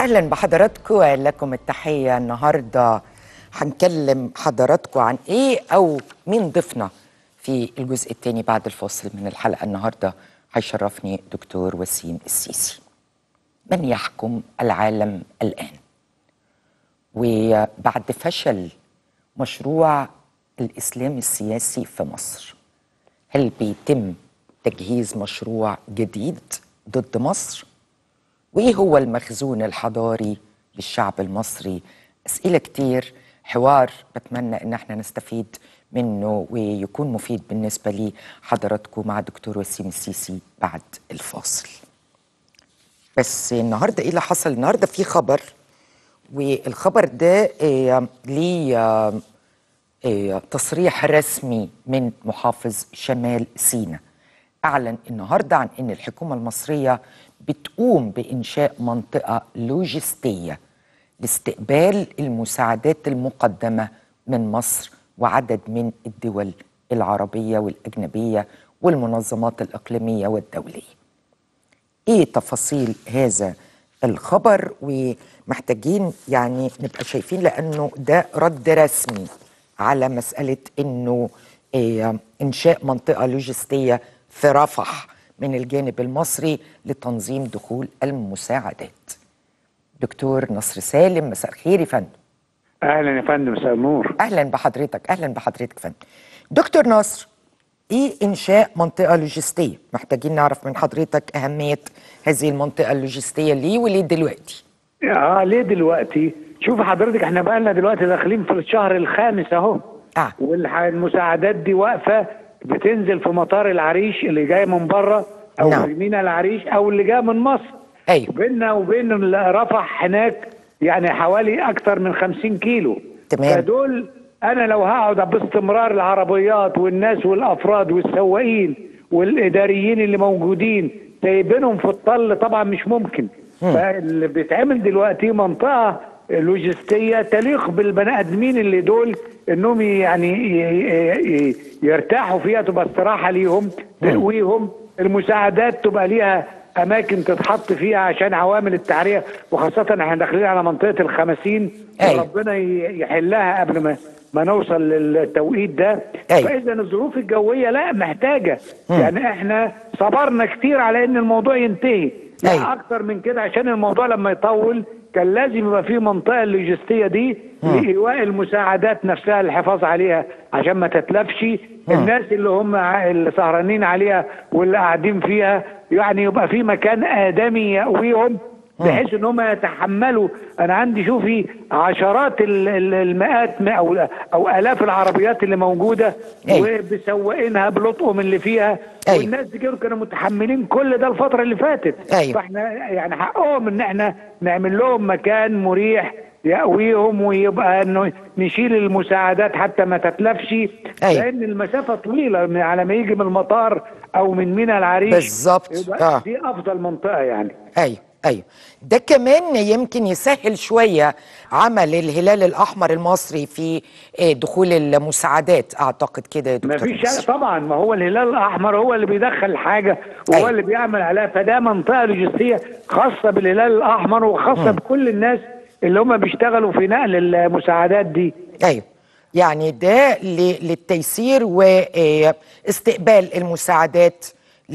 أهلا بحضراتكم، لكم التحية. النهاردة هنكلم حضراتكم عن إيه أو مين ضيفنا في الجزء الثاني بعد الفاصل من الحلقة. النهاردة هيشرفني دكتور وسيم السيسي. من يحكم العالم الآن؟ وبعد فشل مشروع الإسلام السياسي في مصر، هل بيتم تجهيز مشروع جديد ضد مصر؟ وإيه هو المخزون الحضاري للشعب المصري؟ أسئلة كتير، حوار بتمنى إن احنا نستفيد منه ويكون مفيد بالنسبة لي حضراتكم مع دكتور وسيم السيسي بعد الفاصل. بس النهاردة إيه اللي حصل؟ النهاردة في خبر، والخبر ده ليه تصريح رسمي من محافظ شمال سيناء. أعلن النهاردة عن أن الحكومة المصرية بتقوم بإنشاء منطقة لوجستية لاستقبال المساعدات المقدمة من مصر وعدد من الدول العربية والأجنبية والمنظمات الإقليمية والدولية. إيه تفاصيل هذا الخبر؟ ومحتاجين يعني نبقى شايفين، لأنه ده رد رسمي على مسألة أنه إنشاء منطقة لوجستية في رفح من الجانب المصري لتنظيم دخول المساعدات. دكتور نصر سالم، مساء الخير يا فندم. اهلا يا فندم، مساء النور. اهلا بحضرتك، اهلا بحضرتك فندم. دكتور نصر، ايه انشاء منطقه لوجستيه؟ محتاجين نعرف من حضرتك اهميه هذه المنطقه اللوجستيه ليه وليه دلوقتي؟ ليه دلوقتي؟ شوف حضرتك، احنا بقى لنا دلوقتي داخلين في الشهر الخامس اهو. والمساعدات دي واقفه بتنزل في مطار العريش اللي جاي من بره، او في ميناء العريش، او اللي جاي من مصر. ايوه. بيننا وبين رفح هناك يعني حوالي اكتر من 50 كيلو. تمام. فدول انا لو هقعد باستمرار العربيات والناس والافراد والسواقين والاداريين اللي موجودين سايبينهم في الطل، طبعا مش ممكن. فاللي بيتعمل دلوقتي منطقه لوجستيه تليق بالبني ادمين اللي دول، انهم يعني يرتاحوا فيها، تبقى استراحه ليهم، تقويهم. المساعدات تبقى ليها اماكن تتحط فيها عشان عوامل التعريه، وخاصه احنا داخلين على منطقه ال50. ربنا يحلها قبل ما نوصل للتوقيت ده. فاذا الظروف الجويه لا محتاجه، يعني احنا صبرنا كتير على ان الموضوع ينتهي. لا اكتر من كده، عشان الموضوع لما يطول كان لازم يبقى في منطقه اللوجستيه دي لايواء المساعدات نفسها، الحفاظ عليها عشان ما تتلفش. الناس اللي هم اللي سهرانين عليها واللي قاعدين فيها، يعني يبقى في مكان آدمي يأويهم بحيث ان هم يتحملوا. انا عندي شوفي عشرات المئات او الاف العربيات اللي موجوده، وبسواقينها بلطقهم اللي فيها. والناس دي كانوا متحملين كل ده الفتره اللي فاتت. فاحنا يعني حقهم ان احنا نعمل لهم مكان مريح يأويهم، ويبقى انه نشيل المساعدات حتى ما تتلفش. لان المسافه طويله على ما يجي من المطار او من ميناء العريش بالظبط. دي افضل منطقه يعني. ايوه، ده كمان يمكن يسهل شويه عمل الهلال الاحمر المصري في دخول المساعدات، اعتقد كده يا دكتور. مفيش طبعا، ما هو الهلال الاحمر هو اللي بيدخل الحاجه وهو اللي بيعمل عليها. فده منطقه لوجستيه خاصه بالهلال الاحمر وخاصه بكل الناس اللي هم بيشتغلوا في نقل المساعدات دي. ايوه، يعني ده للتيسير واستقبال المساعدات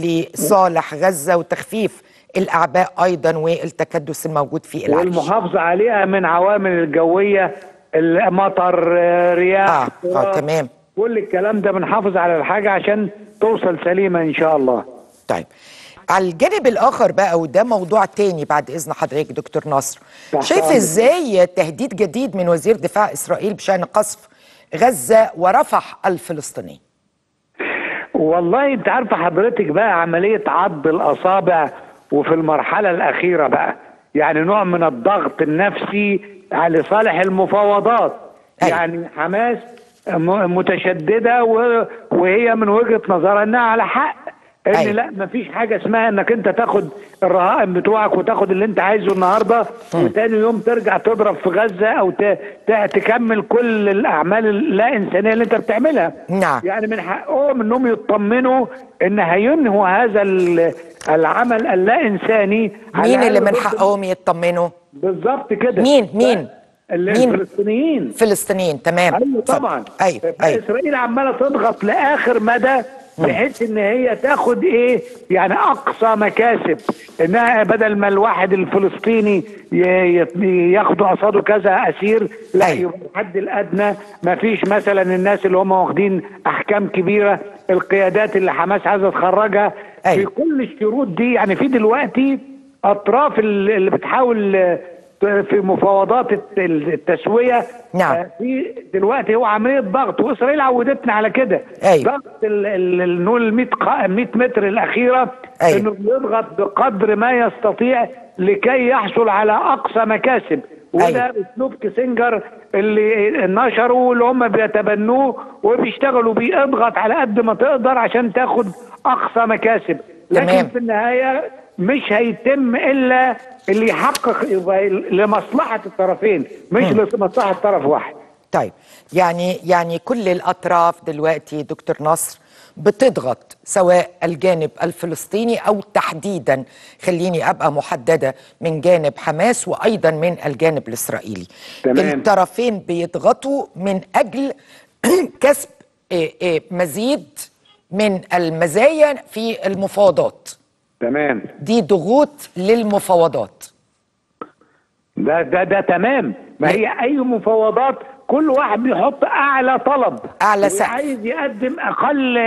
لصالح غزه وتخفيف الأعباء أيضا والتكدس الموجود في العريش، والمحافظة عليها من عوامل الجوية، المطر، رياح، تمام. كل الكلام ده بنحافظ على الحاجة عشان توصل سليمة إن شاء الله. طيب، على الجانب الآخر بقى، وده موضوع تاني بعد إذن حضرتك دكتور نصر، شايف إزاي تهديد جديد من وزير دفاع إسرائيل بشأن قصف غزة ورفح الفلسطيني؟ والله أنت عارفة حضرتك بقى عملية عض الأصابع، وفي المرحلة الأخيرة بقى يعني نوع من الضغط النفسي لصالح المفاوضات. يعني حماس متشددة، وهي من وجهة نظرها انها على حق، ان لا مفيش حاجة اسمها انك انت تاخد الرهائن بتوعك وتاخد اللي انت عايزه النهاردة وتاني يوم ترجع تضرب في غزة او تكمل كل الاعمال اللا انسانية اللي انت بتعملها. يعني من حقهم انهم يطمنوا ان هينهوا هذا العمل اللا انساني. مين اللي من حقهم يطمنوا؟ بالظبط كده. مين؟ الفلسطينيين. فلسطينيين، تمام. ايوه طبعا. ايوه. اسرائيل عماله تضغط لاخر مدى بحيث ان هي تاخد ايه يعني اقصى مكاسب، انها بدل ما الواحد الفلسطيني ياخدوا قصاده كذا اسير، لا يبقى الحد الادنى ما فيش مثلا الناس اللي هم واخدين احكام كبيره، القيادات اللي حماس عايزه تخرجها. في كل الشروط دي يعني في دلوقتي اطراف اللي بتحاول في مفاوضات التسويه. نعم. في دلوقتي هو عمليه ضغط، واسرائيل عودتنا على كده. ضغط نقول 100 متر الاخيره. انه بيضغط بقدر ما يستطيع لكي يحصل على اقصى مكاسب. وده اسلوب كيسنجر اللي نشروا اللي هم بيتبنوه وبيشتغلوا بيه، اضغط على قد ما تقدر عشان تاخد اقصى مكاسب. لكن في النهايه مش هيتم الا اللي يحقق لمصلحه الطرفين، مش لمصلحه طرف واحد. طيب يعني كل الاطراف دلوقتي دكتور نصر بتضغط، سواء الجانب الفلسطيني او تحديدا خليني ابقى محدده من جانب حماس وايضا من الجانب الاسرائيلي. تمام. الطرفين بيضغطوا من اجل كسب مزيد من المزايا في المفاوضات. تمام. دي ضغوط للمفاوضات. ده تمام. ما هي اي مفاوضات كل واحد بيحط اعلى طلب، اعلى سقف، عايز يقدم اقل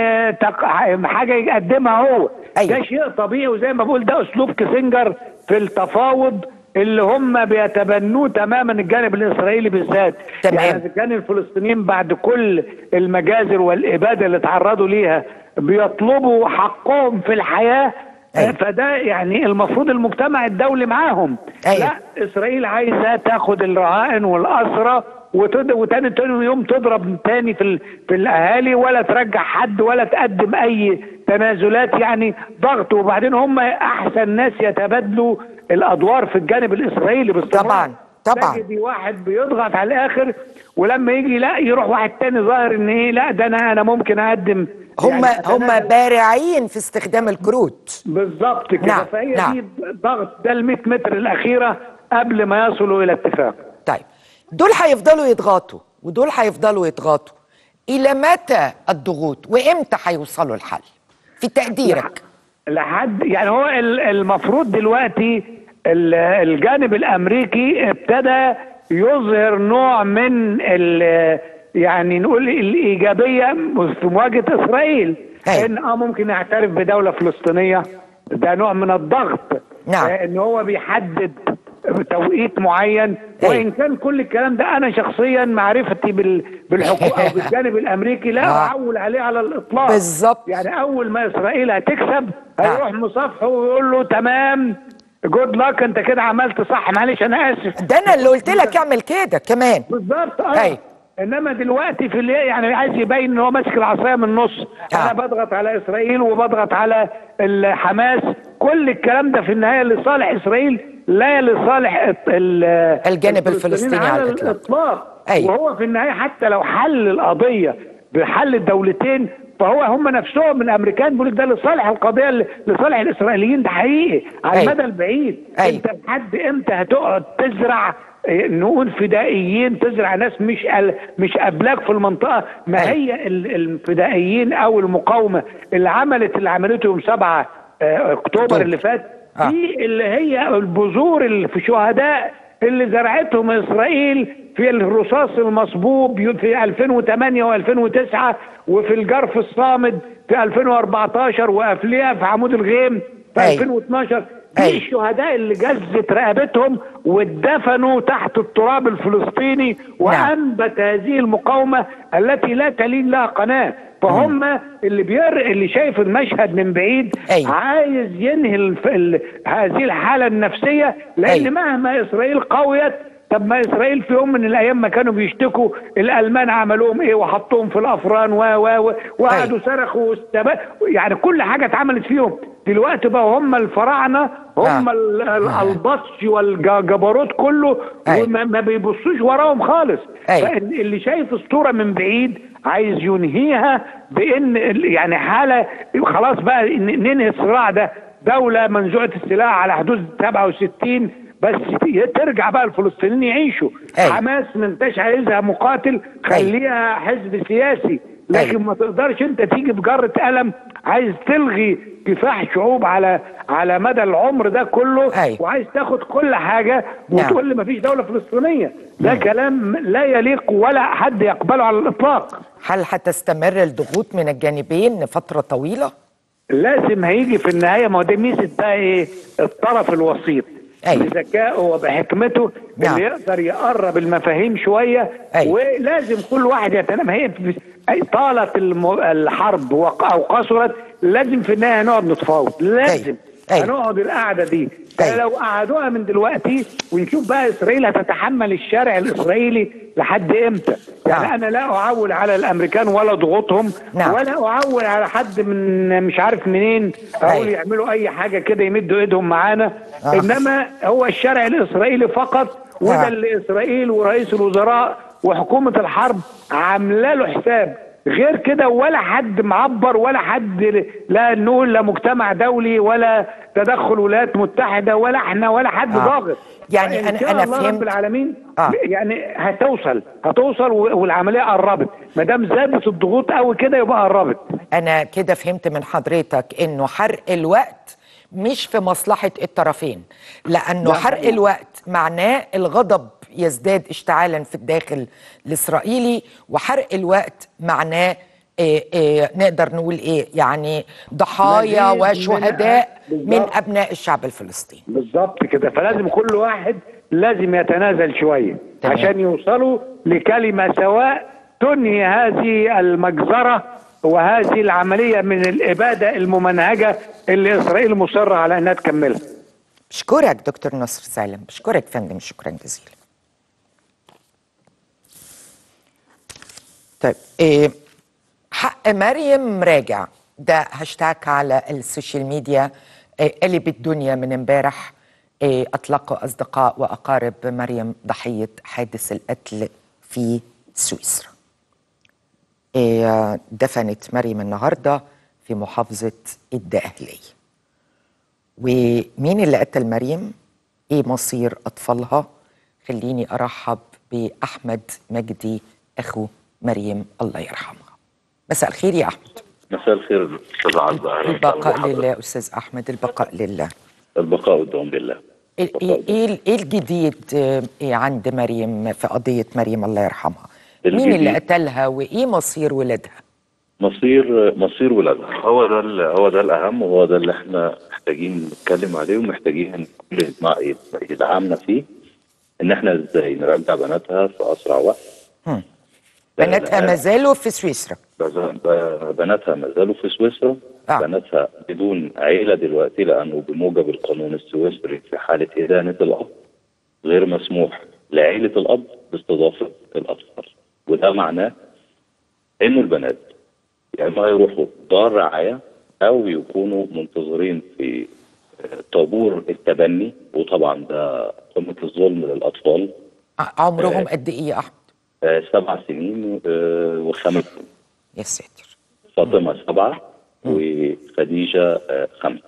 حاجه يقدمها هو. ده شيء طبيعي، وزي ما بقول ده اسلوب كيسنجر في التفاوض اللي هم بيتبنوه تماما الجانب الاسرائيلي بالذات. تمام. يعني اذا كان الفلسطينيين بعد كل المجازر والاباده اللي تعرضوا ليها بيطلبوا حقهم في الحياه، فده يعني المفروض المجتمع الدولي معاهم. لا، اسرائيل عايزه تاخد الرهائن والاسرى وتاني يوم تضرب تاني في الاهالي، ولا ترجع حد ولا تقدم اي تنازلات، يعني ضغط. وبعدين هم احسن ناس يتبادلوا الادوار في الجانب الاسرائيلي باستمرار. طبعا تجد واحد بيضغط على الاخر، ولما يجي لا يروح واحد تاني ظاهر ان ايه، لا ده انا ممكن اقدم. هم بارعين في استخدام الكروت. بالظبط كده. فهي دي ضغط، ده ال 100 متر الاخيره قبل ما يصلوا الى اتفاق. طيب دول هيفضلوا يضغطوا ودول هيفضلوا يضغطوا، الى متى الضغوط وامتى هيوصلوا الحل في تقديرك؟ لحد يعني هو المفروض دلوقتي الجانب الامريكي ابتدى يظهر نوع من يعني نقول الايجابيه في مواجهه اسرائيل. ان ممكن يعترف بدوله فلسطينيه، ده نوع من الضغط. نعم. ان هو بيحدد بتوقيت معين. وان كان كل الكلام ده انا شخصيا معرفتي بالحقوق او بالجانب الامريكي لا اعول عليه على الاطلاق. بالظبط. يعني اول ما اسرائيل هتكسب هيروح مصافحه ويقول له تمام جود لاك، انت كده عملت صح، معلش انا اسف. ده انا اللي قلت لك اعمل كده كمان. بالظبط. انما دلوقتي في اللي يعني عايز يبين ان هو ماسك العصايه من النص. انا بضغط على اسرائيل وبضغط على حماس، كل الكلام ده في النهايه لصالح اسرائيل لا لصالح الجانب الفلسطيني على الاطلاق. وهو في النهايه حتى لو حل القضيه بحل الدولتين، فهو هم نفسهم الامريكان بيقولوا ده لصالح القضيه، لصالح الاسرائيليين. ده حقيقي على المدى البعيد. انت لحد امتى هتقعد تزرع نقول فدائيين، تزرع ناس مش أبلاغ في المنطقة؟ ما هي الفدائيين أو المقاومة اللي عملته يوم 7 أكتوبر اللي فات، دي اللي هي البذور اللي في شهداء اللي زرعتهم إسرائيل في الرصاص المصبوب في 2008 و2009 وفي الجرف الصامد في 2014 وقبلها في عمود الغيم في 2012. دي الشهداء اللي جزت رقبتهم واتدفنوا تحت التراب الفلسطيني وأنبت هذه المقاومة التي لا تلين لها قناة. فهم اللي شايف المشهد من بعيد عايز ينهي هذه الحالة النفسية، لأن مهما إسرائيل قويت، طب ما اسرائيل في يوم من الايام ما كانوا بيشتكوا الالمان عملوهم ايه وحطوهم في الافران وقعدوا صرخوا يعني كل حاجه اتعملت فيهم. دلوقتي بقى هم الفراعنه، هم البطش والجبروت كله، وما بيبصوش وراهم خالص. فاللي شايف الصوره من بعيد عايز ينهيها بان يعني حاله خلاص بقى ننهي الصراع ده. دوله منزوعه السلاح على حدود 67 بس ترجع بقى الفلسطينيين يعيشوا. حماس ما انتش عايزها مقاتل، خليها حزب سياسي، لكن ما تقدرش انت تيجي بجرة قلم عايز تلغي كفاح شعوب على مدى العمر ده كله، وعايز تاخد كل حاجة وتقول لي ما فيش دولة فلسطينية. ده كلام لا يليق ولا حد يقبله على الإطلاق. هل هتستمر الضغوط من الجانبين فترة طويلة؟ لازم هيجي في النهاية، ما هو دي ميزة بقى ايه الطرف الوسيط بذكائه وبحكمته اللي يقدر يقرب المفاهيم شوية. ولازم كل واحد يتنام. هي طالت الحرب أو قصرت، لازم في النهاية هنقعد نتفاوض، لازم هنقعد القعدة دي. لو قعدوها من دلوقتي ونشوف بقى إسرائيل هتتحمل الشارع الإسرائيلي لحد إمتى. يعني أنا لا أعول على الأمريكان ولا ضغوطهم، ولا أعول على حد من مش عارف منين أقول يعملوا أي حاجة كده يمدوا إيدهم معانا. إنما هو الشارع الإسرائيلي فقط، وده اللي إسرائيل ورئيس الوزراء وحكومة الحرب عاملة له حساب. غير كده ولا حد معبر، ولا حد، لا نقول لا مجتمع دولي ولا تدخل ولايات متحدة ولا احنا ولا حد ضاغط. يعني انا فهمت رب العالمين. يعني هتوصل والعملية قربت. ما دام زادت الضغوط قوي كده يبقى قربت. انا كده فهمت من حضرتك انه حرق الوقت مش في مصلحة الطرفين، لأنه حرق الوقت معناه الغضب يزداد اشتعالا في الداخل الإسرائيلي، وحرق الوقت معناه نقدر نقول يعني ضحايا وشهداء من أبناء الشعب الفلسطيني. بالظبط كده. فلازم كل واحد لازم يتنازل شوية عشان يوصلوا لكلمة سواء تنهي هذه المجزرة وهذه العملية من الإبادة الممنهجة اللي إسرائيل مصرة على أنها تكملها. بشكرك دكتور نصر سالم، بشكرك فندم، شكرا جزيلا. طيب حق مريم راجع، ده هاشتاج على السوشيال ميديا قلب الدنيا من امبارح. أطلقوا أصدقاء وأقارب مريم ضحية حادث القتل في سويسرا. دفنت مريم النهارده في محافظة الدقهلية. ومين اللي قتل مريم؟ ايه مصير اطفالها؟ خليني ارحب باحمد مجدي اخو مريم الله يرحمها. مساء الخير يا احمد. مساء الخير استاذ عزة. البقاء لله استاذ احمد، البقاء لله. البقاء والدوام لله. ايه الجديد عند مريم في قضية مريم الله يرحمها؟ مين اللي قتلها وايه مصير ولادها؟ مصير ولادها هو ده الاهم، وهو ده اللي احنا محتاجين نتكلم عليه، ومحتاجين يدعمنا فيه، ان احنا ازاي نرجع بناتها في اسرع وقت. بناتها ما زالوا في سويسرا. بناتها ما زالوا في سويسرا. بناتها بدون عيله دلوقتي، لانه بموجب القانون السويسري في حاله ادانه الاب غير مسموح لعيله الاب باستضافه الاطفال. وده معناه انه البنات يا اما يروحوا دار رعايه او يكونوا منتظرين في طابور التبني، وطبعا ده قمه الظلم للاطفال. عمرهم قد ايه يا احمد؟ 7 سنين و5 سنين. يا ساتر. فاطمه 7 وخديجه 5.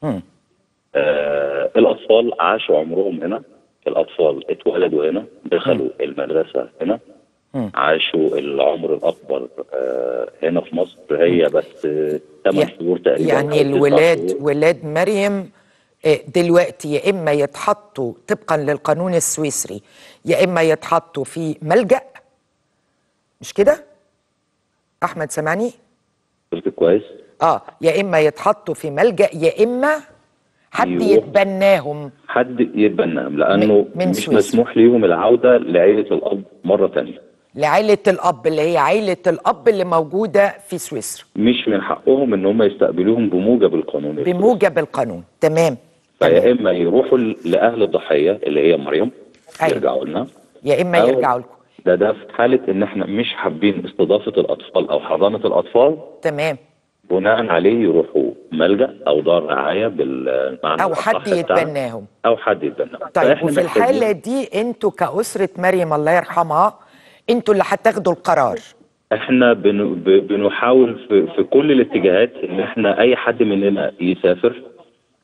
الاطفال عاشوا عمرهم هنا، الاطفال اتولدوا هنا، دخلوا المدرسه هنا، عاشوا العمر الأكبر هنا في مصر. هي بس 8 شهور تقريبا. يعني ولاد مريم دلوقتي يا إما يتحطوا طبقا للقانون السويسري، يا إما يتحطوا في ملجأ، مش كده؟ أحمد سامعني؟ كويس. يا إما يتحطوا في ملجأ، يا إما حد يتبناهم. لأنه مش مسموح ليهم العودة لعيلة الأب مرة تانية. لعيلة الأب اللي هي عيلة الأب اللي موجودة في سويسرا. مش من حقهم إن هم يستقبلوهم بموجب القانون. بموجب القانون، تمام. فيا إما يروحوا لأهل الضحية اللي هي مريم، يرجعوا لنا، يا إما يرجعوا لكم. ده في حالة إن إحنا مش حابين استضافة الأطفال أو حضانة الأطفال. تمام. بناء عليه يروحوا ملجأ أو دار رعاية بالمعنى أو حد يتبناهم. طيب وفي الحالة دي أنتوا كأسرة مريم الله يرحمها أنتوا اللي هتاخدوا القرار؟ احنا بنحاول في كل الاتجاهات ان احنا اي حد مننا يسافر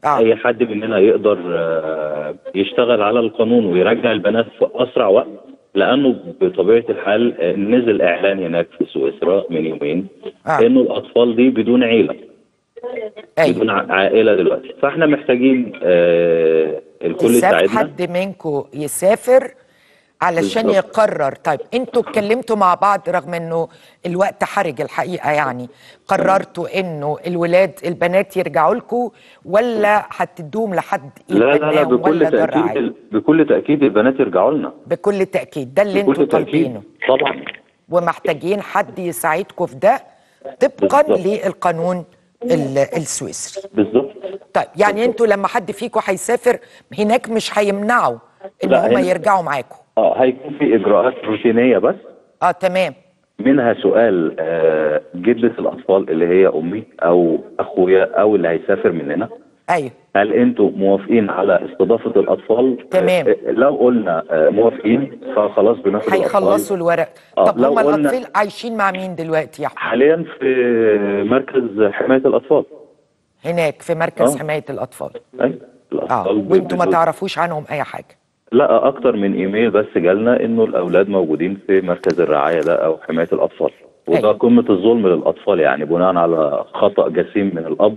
اي حد مننا يقدر يشتغل على القانون ويرجع البنات في اسرع وقت، لانه بطبيعه الحال نزل اعلان هناك في سويسرا من يومين انه الاطفال دي بدون عيله. بدون عائله دلوقتي، فاحنا محتاجين الكل يساعدنا. حد منكم يسافر علشان يقرر. طيب انتوا اتكلمتوا مع بعض رغم انه الوقت حرج الحقيقه، يعني قررتوا انه البنات يرجعوا لكم ولا هتدوهم لحد لا بكل تاكيد البنات يرجعوا لنا. بكل تاكيد ده اللي انتوا طالبينه طبعا، ومحتاجين حد يساعدكم في ده طبقا للقانون السويسري. بالظبط. طيب يعني انتوا لما حد فيكم هيسافر هناك مش هيمنعوا ان هم يرجعوا معاكم؟ هيكون في اجراءات روتينيه بس. تمام. منها سؤال جدة الاطفال اللي هي امي او اخويا او اللي هيسافر مننا. ايوه. هل انتوا موافقين على استضافه الاطفال؟ تمام. لو قلنا موافقين فخلاص بناخد الاطفال. هيخلصوا الورق. طب هم الاطفال عايشين مع مين دلوقتي يا احمد؟ حاليا في مركز حمايه الاطفال. هناك في مركز حمايه الاطفال. ايوه الاطفال. وانتوا ما تعرفوش عنهم اي حاجه؟ لا، اكتر من ايميل بس جالنا انه الاولاد موجودين في مركز الرعايه ده او حمايه الاطفال، وده قمه الظلم للاطفال، يعني بناء على خطا جسيم من الاب.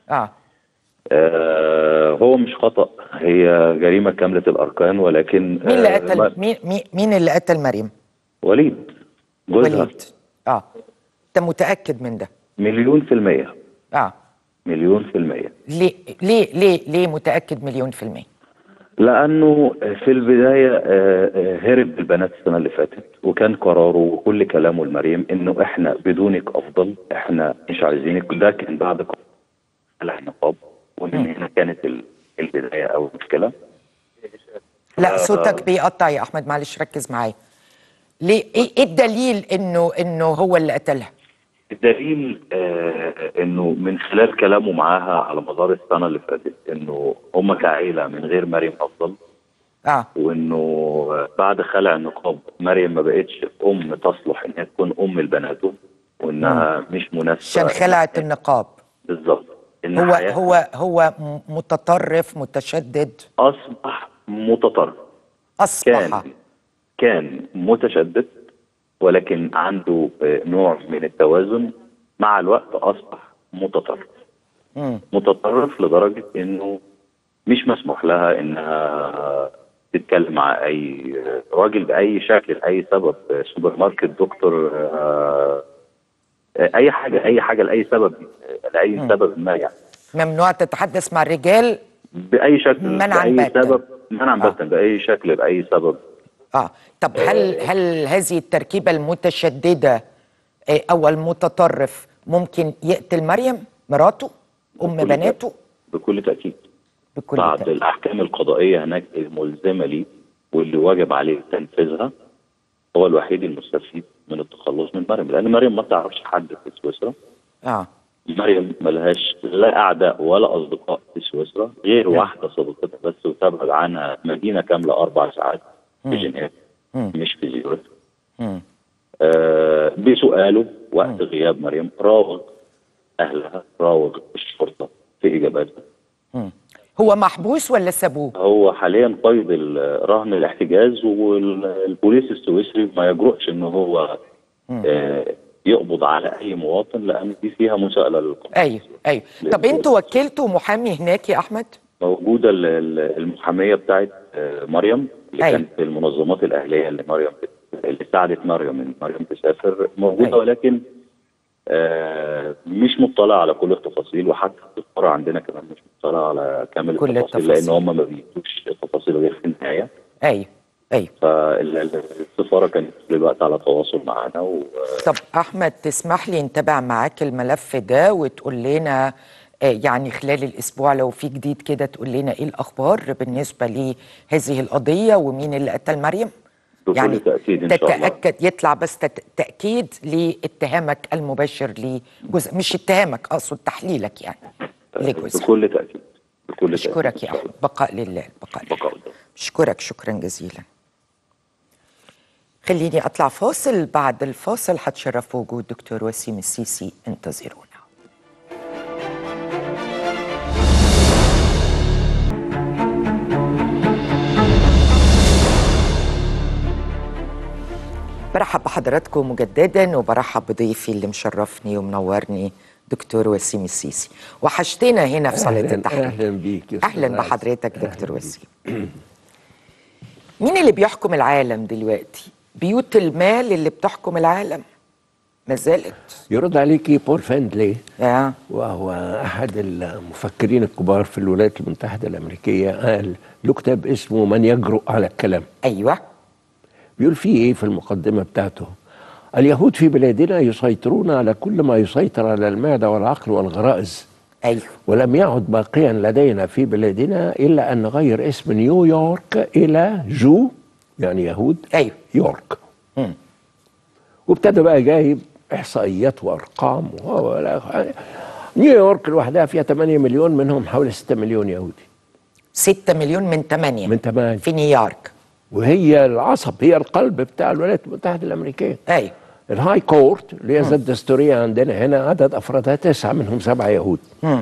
هو مش خطا، هي جريمه كامله الاركان، ولكن مين اللي قتل مين اللي قتل مريم؟ وليد جوزها. وليد. انت متاكد من ده؟ 1,000,000%. 1,000,000%. ليه متاكد 1,000,000%؟ لانه في البدايه هرب بالبنات السنه اللي فاتت، وكان قراره وكل كلامه لمريم انه احنا بدونك افضل، احنا مش عايزينك. ده كان بعد قلع النقاب، ومن هنا كانت البدايه او المشكله. لا صوتك بيقطع يا احمد، معلش ركز معايا. ليه؟ ايه الدليل انه هو اللي قتلها؟ الدليل انه من خلال كلامه معاها على مدار السنه اللي فاتت انه هم كعيله من غير مريم افضل. وانه بعد خلع النقاب مريم ما بقتش ام تصلح انها تكون ام لبناته، وانها مش مناسبه عشان خلعت النقاب. بالظبط. هو متطرف متشدد. اصبح متطرف. كان متشدد، ولكن عنده نوع من التوازن. مع الوقت اصبح متطرف. متطرف لدرجه انه مش مسموح لها انها تتكلم مع اي راجل باي شكل لاي سبب، سوبر ماركت، دكتور، اي حاجه لاي سبب ما، يعني ممنوع تتحدث مع الرجال باي شكل، باي سبب، منعا باتا، باي شكل، باي سبب. طب هل هذه التركيبه المتشدده او المتطرف ممكن يقتل مريم مراته ام بناته؟ بكل تاكيد. بعد الاحكام القضائيه هناك الملزمه ليه واللي واجب عليه تنفيذها، هو الوحيد المستفيد من التخلص من مريم، لان مريم ما تعرفش حد في سويسرا. مريم ملهاش لا اعداء ولا اصدقاء في سويسرا غير واحده صديقتها بس، وتبعد عنها مدينه كامله 4 ساعات في جنيف، مش في زيورخ. بسؤاله وقت غياب مريم راوغ اهلها، راوغ الشرطه في اجاباتها. هو محبوس ولا سابوه؟ هو حاليا قيد رهن الاحتجاز، والبوليس السويسري ما يجرؤش ان هو يقبض على اي مواطن، لان دي فيها مساءله للقانون. ايوه. طب انتوا وكلتوا محامي هناك يا احمد؟ موجوده المحاميه بتاعت مريم اللي كانت في المنظمات الاهليه اللي ساعدت مريم ان مريم تسافر، موجوده. ولكن مش مطلع على كل التفاصيل، وحتى السفاره عندنا كمان مش مطلع على كامل التفاصيل، لان هم ما بيدوش تفاصيل غير في النهايه. ايوه. فالسفاره كانت طول الوقت على تواصل معانا. طب احمد تسمح لي نتابع معاك الملف ده وتقول لنا يعني خلال الاسبوع لو في جديد كده، تقول لنا ايه الاخبار بالنسبه لهذه القضيه ومين اللي قتل مريم؟ يعني تأكيد إن شاء الله. تتأكد، يطلع بس تأكيد لاتهامك المباشر لجزء، مش اتهامك، أقصد تحليلك يعني لجزء. بكل تأكيد. أشكرك يا أحمد. بقاء لله. بقاء لله. أشكرك شكرا جزيلا. خليني أطلع فاصل، بعد الفاصل هتشرف وجود دكتور وسيم السيسي، انتظرونا. برحب بحضراتكم مجددا، وبرحب بضيفي اللي مشرفني ومنورني دكتور وسيم السيسي. وحشتنا هنا في صالة التحرير. اهلا بيك. اهلا بحضرتك دكتور وسيم. مين اللي بيحكم العالم دلوقتي؟ بيوت المال اللي بتحكم العالم ما زالت. يرد عليكي بول فاندلي، وهو احد المفكرين الكبار في الولايات المتحده الامريكيه، قال له كتاب اسمه من يجرؤ على الكلام. ايوه. بيقول فيه ايه في المقدمه بتاعته؟ اليهود في بلادنا يسيطرون على كل ما يسيطر على المعده والعقل والغرائز. ايوه. ولم يعد باقيا لدينا في بلادنا الا ان نغير اسم نيويورك الى جو، يعني يهود. ايوه. يورك. وابتدى بقى جايب احصائيات وارقام. نيويورك لوحدها فيها 8 مليون، منهم حوالي 6 مليون يهودي. 6 مليون من 8 من 8 في نيويورك، وهي العصب، هي القلب بتاع الولايات المتحده الامريكيه. ايوه. الهاي كورت اللي هي ذات الدستوريه عندنا هنا عدد افرادها 9، منهم 7 يهود.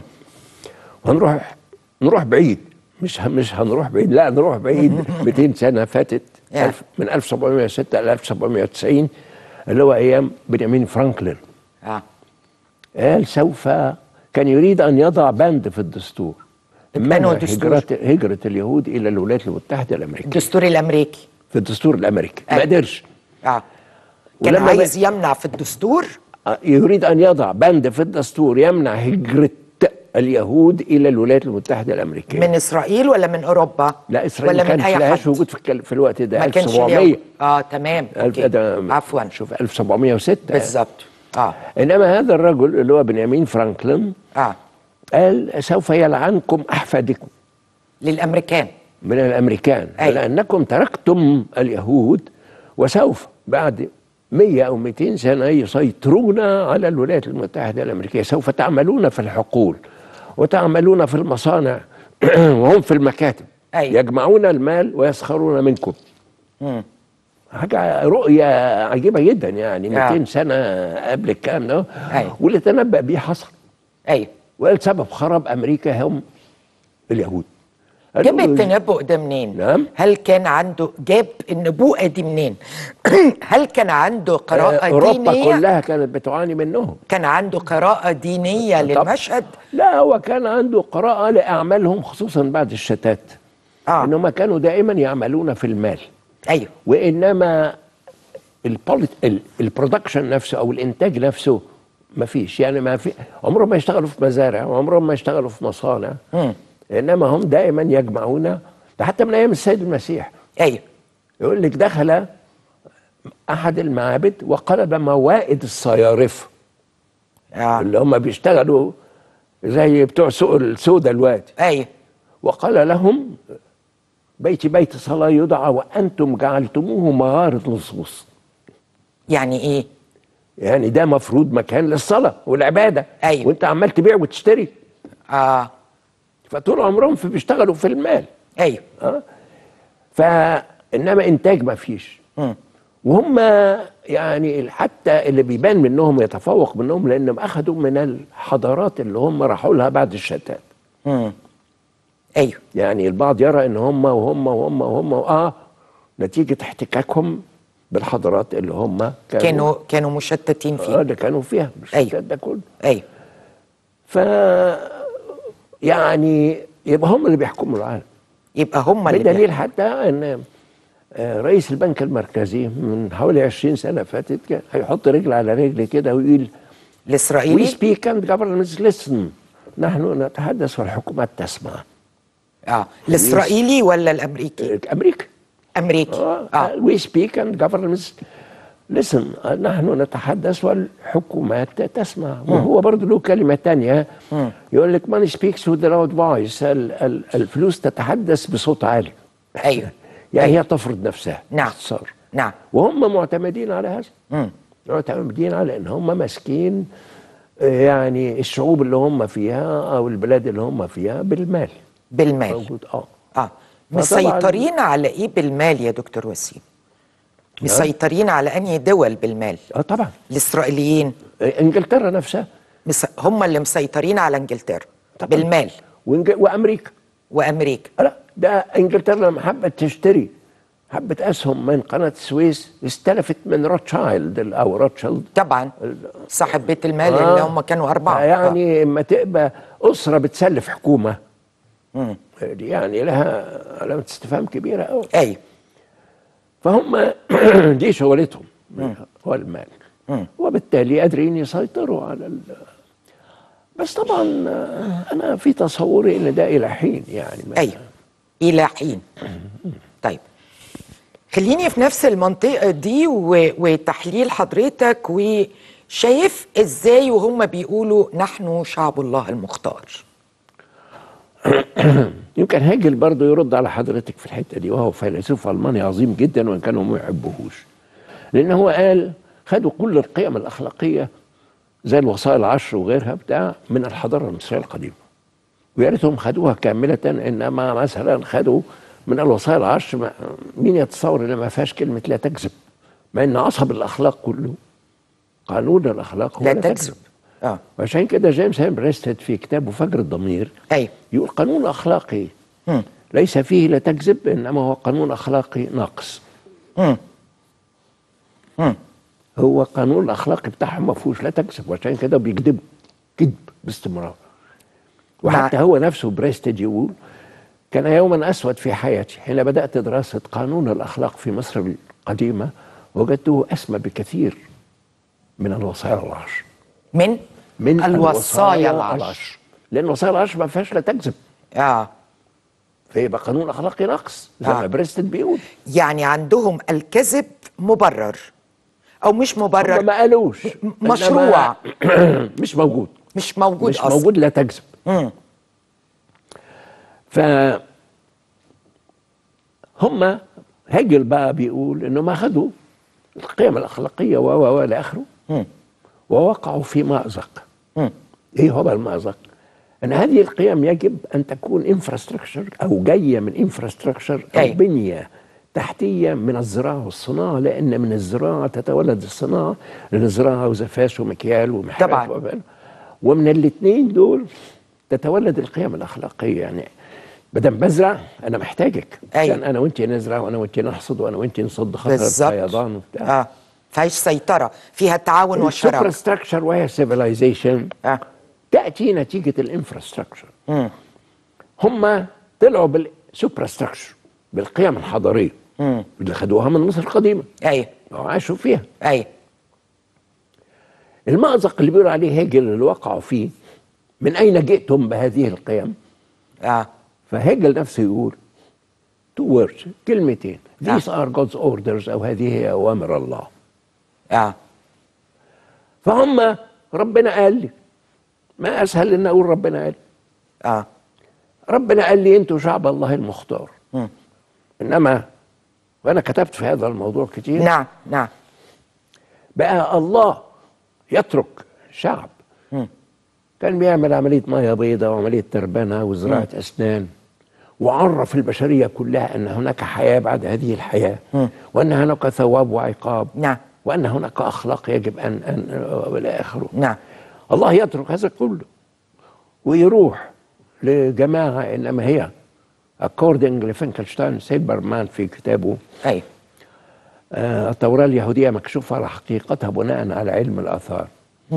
وهنروح بعيد، مش هنروح بعيد، لا نروح بعيد 200 سنه فاتت، من 1706 ل 1790، اللي هو ايام بنيامين فرانكلين. قال كان يريد ان يضع بند في الدستور منع هجرة اليهود الى الولايات المتحده الامريكيه. الدستور الامريكي. في الدستور الامريكي ما قدرش. كان عايز يمنع في الدستور، يريد ان يضع بند في الدستور يمنع هجرة اليهود الى الولايات المتحده الامريكيه. من اسرائيل ولا من اوروبا؟ لا، اسرائيل ما كانش لهاش وجود في الوقت ده. ما 1700. تمام. عفوا، شوف 1706 بالظبط. انما هذا الرجل اللي هو بنيامين فرانكلين قال سوف يلعنكم احفادكم. للامريكان. من الامريكان. لانكم تركتم اليهود، وسوف بعد 100 أو 200 سنة يسيطرون على الولايات المتحدة الأمريكية. سوف تعملون في الحقول وتعملون في المصانع وهم في المكاتب. يجمعون المال ويسخرون منكم. حاجة رؤية عجيبة جدا، يعني 200 سنة قبل الكلام ده. واللي تنبأ بيه حصل. وقال سبب خراب أمريكا هم اليهود. جاب التنبؤ ده منين؟ نعم. هل كان عنده، جاب النبوءة دي منين؟ هل كان عنده قراءة أوروبا دينية؟ كلها كانت بتعاني منهم. كان عنده قراءة دينية للمشهد؟ لا، هو كان عنده قراءة لأعمالهم، خصوصا بعد الشتات. إنهم كانوا دائما يعملون في المال. أيوه. وإنما البرودكشن نفسه أو الإنتاج نفسه ما فيش، يعني ما في، عمرهم ما يشتغلوا في مزارع وعمرهم ما يشتغلوا في مصانع. إنما هم دائما يجمعون. ده حتى من أيام السيد المسيح. أيوه. يقول لك دخل أحد المعابد وقلب موائد الصيارفة اللي هم بيشتغلوا زي بتوع سوق السوداء دلوقتي. أيوه. وقال لهم بيتي بيت صلاة يدعى وأنتم جعلتموه مغارة لصوص. يعني إيه؟ يعني ده مفروض مكان للصلاة والعبادة. أيوه. وأنت عمال تبيع وتشتري. فطول عمرهم بيشتغلوا في المال. أيوه. فإنما إنتاج ما فيش. وهم يعني حتى اللي بيبان منهم يتفوق منهم لأنهم أخذوا من الحضارات اللي هم راحوا لها بعد الشتات. أيوه. يعني البعض يرى إن هم وهم نتيجة احتكاكهم بالحضارات اللي هم كانوا مشتتين فيها. ده كانوا فيها الشتات ده كله. أيوه. يعني يبقى هم اللي بيحكموا العالم. يبقى هم اللي بدليل حتى ان رئيس البنك المركزي من حوالي 20 سنه فاتت هيحط رجل على رجل كده ويقول الاسرائيلي We speak and governments listen. نحن نتحدث والحكومات تسمع. الاسرائيلي ولا الامريكي؟ امريكي. We speak and governments listen. نحن نتحدث والحكومات تسمع. وهو برضه له كلمة تانية يقول لك money speaks with a loud voice. الفلوس تتحدث بصوت عالي. أيوه. يعني هي تفرض نفسها. نعم. نعم. وهم معتمدين على هذا. معتمدين على ان هم ماسكين يعني الشعوب اللي هم فيها او البلاد اللي هم فيها بالمال. موجود. مسيطرين على ايه بالمال يا دكتور وسيم؟ مسيطرين على انهي دول بالمال؟ طبعا الاسرائيليين. انجلترا نفسها هم اللي مسيطرين على انجلترا طبعا. بالمال. وامريكا. وامريكا. لا، ده انجلترا لما حبت تشتري حبة أسهم من قناة السويس استلفت من روتشايلد أو روتشيلد طبعا صاحب بيت المال اللي هم كانوا 4. يعني اما تبقى أسرة بتسلف حكومة دي يعني لها علامة استفهام كبيرة أوي. أي فهم دي شغلتهم هو المال، وبالتالي قادرين يسيطروا على بس طبعا أنا في تصوري إن ده إلى حين يعني. أي إلى حين. طيب خليني في نفس المنطقة دي وتحليل حضرتك، وشايف ازاي وهم بيقولوا نحن شعب الله المختار. يمكن هاجل برضه يرد على حضرتك في الحتة دي، وهو فيلسوف ألماني عظيم جدا وإن كانوا ما يحبوهوش، لأن هو قال خدوا كل القيم الأخلاقية زي الوصايا العشر وغيرها بتاع من الحضارة المصرية القديمة، ويا ريتهم خدوها كاملة، إنما مثلا خدوا من الوصايا العشر مين يتصور ان ما فيهاش كلمه لا تكذب، مع ان عصب الاخلاق كله قانون الاخلاق هو لا تكذب. وعشان كده جيمس بريستد في كتابه فجر الضمير يقول قانون اخلاقي ليس فيه لا تكذب، انما هو قانون اخلاقي ناقص. هو قانون الاخلاقي بتاعهم ما فيهوش لا تكذب، وعشان كده بيكذبوا كذب باستمرار. وحتى هو نفسه بريستد يقول كان يوما أسود في حياتي حين بدأت دراسة قانون الأخلاق في مصر القديمة، وجدته أسمى بكثير من الوصايا العشر. من الوصايا العشر، لأن الوصايا العشر ما فيهاش لا تكذب. فيبقى قانون أخلاقي ناقص زي ما بريستد بيقول. يعني عندهم الكذب مبرر أو مش مبرر؟ ما قالوش مشروع. مش موجود. مش موجود مش أصلا. موجود لا تكذب. هم هاجل بقى بيقول انه ما خدوا القيم الاخلاقيه والى اخره ووقعوا في مأزق. ايه هو المأزق؟ ان هذه القيم يجب ان تكون انفراستراكشر او جايه من انفراستراكشر او بنيه تحتيه من الزراعه والصناعه، لان من الزراعه تتولد الصناعه، لان الزراعه وزفاش ومكيال ومحرات طبعا، ومن الاثنين دول تتولد القيم الاخلاقيه. يعني بدل بزرع انا محتاجك عشان انا وانت نزرع وانا وانت نحصد وانا وانت نصد خطر الفيضان وبتاع. فيهاش سيطره، فيها التعاون والشراكه. الانفراستراكشر وهي سيفيلايزيشن تاتي نتيجه الانفراستراكشر. هم طلعوا بالسوبراستراكشر، بالقيم الحضاريه اللي خدوها من مصر القديمه وعاشوا فيها. المأزق اللي بيقولوا عليه هيجل اللي وقعوا فيه، من اين جئتم بهذه القيم؟ فهيجل نفسه يقول two words، كلمتين، these are God's orders، أو هذه هي أوامر الله. فهم ربنا قال لي، ما أسهل إن أقول ربنا قال لي. ربنا قال لي أنتوا شعب الله المختار. إنما وأنا كتبت في هذا الموضوع كتير. نعم. بقى الله يترك شعب كان بيعمل عملية مياه بيضاء وعملية تربانة وزراعة أسنان، وعرف البشرية كلها أن هناك حياة بعد هذه الحياة، وأن هناك ثواب وعقاب، وأن هناك أخلاق يجب أن وإلى آخره. الله يترك هذا كله ويروح لجماعة إنما هي according لفنكلشتاين سيلبرمان في كتابه التوراة اليهودية مكشوفة على حقيقتها بناء على علم الآثار.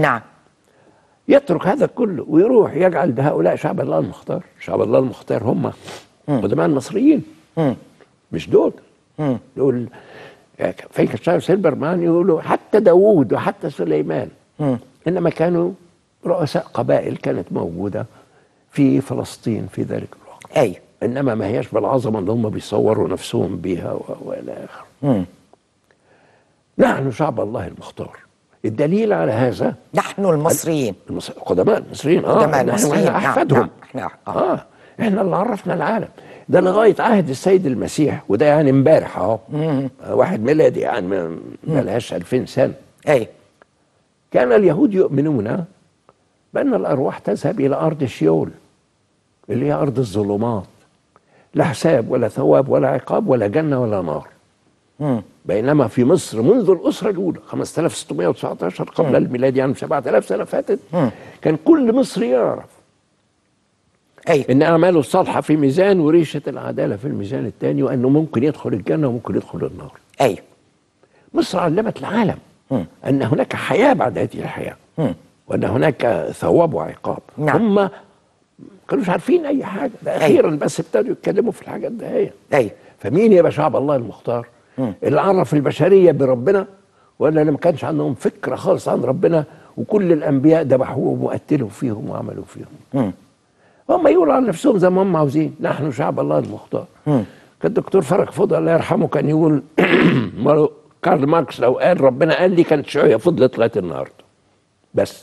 يترك هذا كله ويروح يجعل هؤلاء شعب الله المختار. شعب الله المختار هم قدماء المصريين، مش دول. دول فينكلشتاين سيلبرمان يقولوا حتى داوود وحتى سليمان إنما كانوا رؤساء قبائل كانت موجودة في فلسطين في ذلك الوقت. إنما ما هياش بالعظمة اللي هم بيصوروا نفسهم بيها وإلى آخره. نحن شعب الله المختار. الدليل على هذا نحن المصريين، قدماء المصريين. قدماء المصريين احفادهم. احنا اللي عرفنا العالم ده لغايه عهد السيد المسيح، وده يعني امبارح اهو، واحد ميلادي يعني ما لهاش 2000 سنه. كان اليهود يؤمنون بان الارواح تذهب الى ارض شيول اللي هي ارض الظلمات، لا حساب ولا ثواب ولا عقاب ولا جنه ولا نار. بينما في مصر منذ الأسرة الأولى 5619 قبل الميلاد، يعني 7000 سنة فاتت، كان كل مصري يعرف ان اعماله الصالحه في ميزان وريشه العداله في الميزان الثاني، وانه ممكن يدخل الجنه وممكن يدخل النار. مصر علمت العالم ان هناك حياه بعد هذه الحياه، وان هناك ثواب وعقاب. هم ما كانوش عارفين اي حاجه، ده اخيرا بس ابتدوا يتكلموا في الحاجات دي. فمين يبقى شعب الله المختار اللي عرف البشريه بربنا، ولا اللي ما كانش عندهم فكره خالص عن ربنا، وكل الانبياء ذبحوهم وقتلوا فيهم وعملوا فيهم. هم يقولوا عن نفسهم زي ما هم عاوزين، نحن شعب الله المختار. كان الدكتور فرج فضل الله يرحمه كان يقول كارل ماركس لو قال ربنا قال لي كانت شويه فضلت لغايه النهارده بس.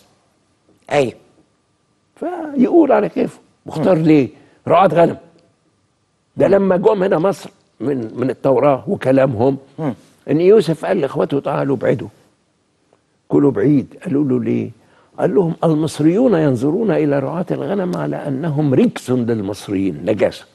فيقول على كيفه مختار ليه؟ رعاة غنم. ده لما جم هنا مصر من التوراه وكلامهم ان يوسف قال لاخواته تعالوا ابعدوا كلوا بعيد. قالوا له ليه؟ قال لهم المصريون ينظرون الى رعاة الغنم على انهم رجس للمصريين، نجاسه.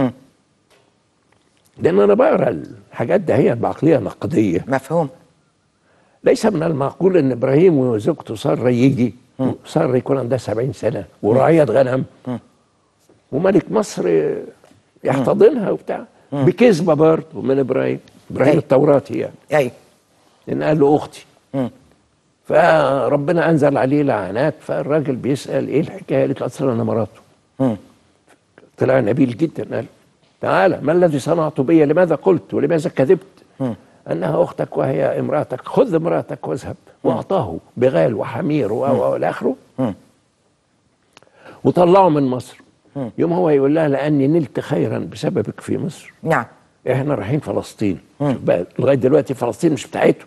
لان انا بقرا الحاجات ده هي بعقليه نقديه. مفهوم. ليس من المعقول ان ابراهيم وزوجته ساره يجي ساره يكون عندها 70 سنه وراعيه غنم وملك مصر يحتضنها وبتاع بكذبه برضه من ابراهيم التوراتي يعني. لان قال له اختي. فربنا انزل عليه لعنات، فالراجل بيسال ايه الحكايه؟ قالت له اصل انا مراته. طلع نبيل جدا، قال تعالى ما الذي صنعت بي؟ لماذا قلت ولماذا كذبت؟ انها اختك وهي امراتك، خذ امراتك واذهب. واعطاه بغال وحمير والى اخره وطلعوا من مصر. يوم هو يقول لها لاني نلت خيرا بسببك في مصر. احنا رايحين فلسطين. لغايه دلوقتي فلسطين مش بتاعته.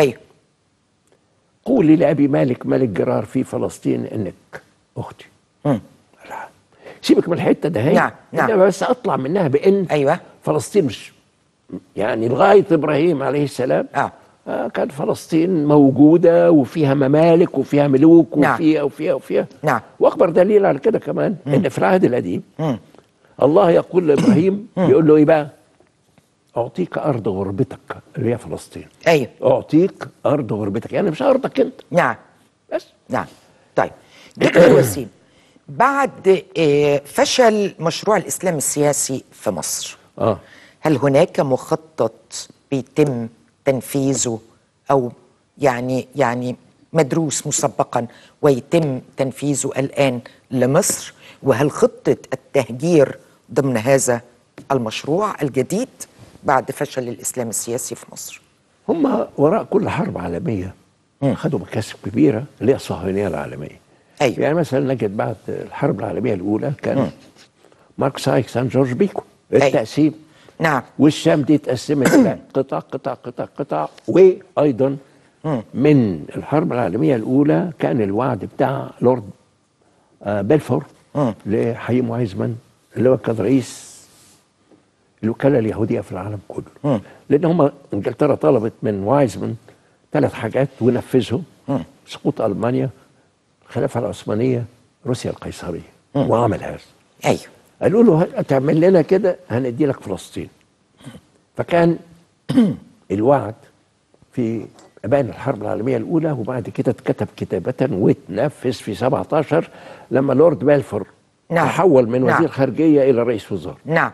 قولي لأبي مالك ملك جرار في فلسطين إنك أختي. سيبك من الحتة ده هي. إنما بس أطلع منها بإن فلسطين مش يعني لغاية إبراهيم عليه السلام كان فلسطين موجودة وفيها ممالك وفيها ملوك وفيها وأكبر دليل على كده كمان إن في العهد القديم الله يقول لإبراهيم يقول له إيه بقى؟ أعطيك أرض غربتك اللي هي فلسطين. أعطيك أرض غربتك، يعني مش أرضك أنت. بس. طيب دكتور وسيم، بعد فشل مشروع الإسلام السياسي في مصر هل هناك مخطط بيتم تنفيذه أو يعني مدروس مسبقا ويتم تنفيذه الآن لمصر؟ وهل خطة التهجير ضمن هذا المشروع الجديد بعد فشل الإسلام السياسي في مصر؟ هم وراء كل حرب عالمية خدوا مكاسب كبيرة اللي هي الصهيونية العالمية. يعني مثلا نجد بعد الحرب العالمية الأولى كان مارك سايكس عن جورج بيكو التقسيم. والشام دي اتقسمت إلى قطع قطع قطع قطع. وأيضا من الحرب العالمية الأولى كان الوعد بتاع لورد بلفور لحييم وايزمان اللي هو كان رئيس الوكالة اليهودية في العالم كله. لأن هم إنجلترا طلبت من وايزمان 3 حاجات ونفذهم: سقوط ألمانيا، الخلافة العثمانية، روسيا القيصرية. وعمل هذا. قالوا له تعمل لنا كده هندي لك فلسطين. فكان الوعد في أبان الحرب العالمية الأولى، وبعد كده اتكتب كتابة واتنفذ في 17 لما لورد بلفور تحول من وزير خارجية إلى رئيس وزراء.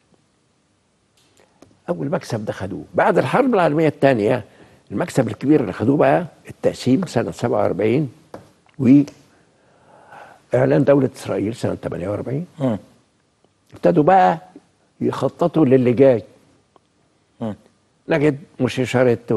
أول مكسب ده خدوه. بعد الحرب العالمية الثانية المكسب الكبير اللي خدوه بقى التقسيم سنة 47 وإعلان دولة إسرائيل سنة 48. ابتدوا بقى يخططوا للي جاي. نجد موشي شاريت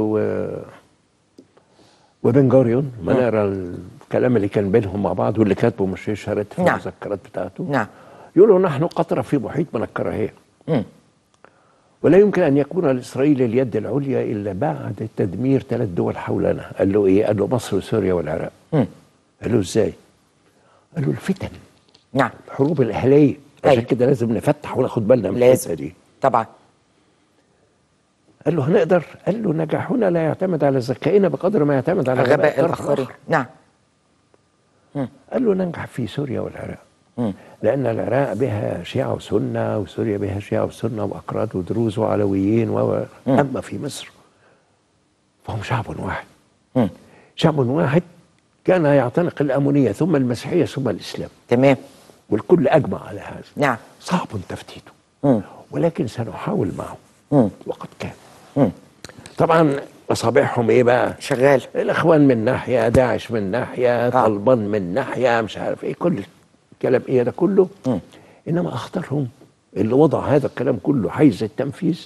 وبن جوريون ما نقرا الكلام اللي كان بينهم مع بعض واللي كاتبه موشي شاريت في المذكرات بتاعته. يقولوا نحن قطرة في محيط من الكراهية. ولا يمكن أن يكون لإسرائيل اليد العليا إلا بعد تدمير 3 دول حولنا. قال له إيه؟ قال له مصر وسوريا والعراق. قال له إزاي؟ قال له الفتن. الحروب الأهلية. عشان كده لازم نفتح وناخد بالنا من الحته دي. طبعا. قال له هنقدر؟ قال له نجاحنا لا يعتمد على ذكائنا بقدر ما يعتمد على غباء الآخرين. قال له ننجح في سوريا والعراق لأن العراق بها شيعة وسنة وسوريا بها شيعة وسنة وأكراد ودروز وعلويين أما في مصر فهم شعب واحد. شعب واحد كان يعتنق الأمونية ثم المسيحية ثم الإسلام. تمام. والكل أجمع على هذا. نعم. صعب تفتيته، ولكن سنحاول معه. وقد كان. طبعا أصابعهم إيه بقى؟ شغال. الإخوان من ناحية، داعش من ناحية، طالبان من ناحية، مش عارف إيه، كل الكلام إيه ده كله. إنما أخطرهم اللي وضع هذا الكلام كله حيز التنفيذ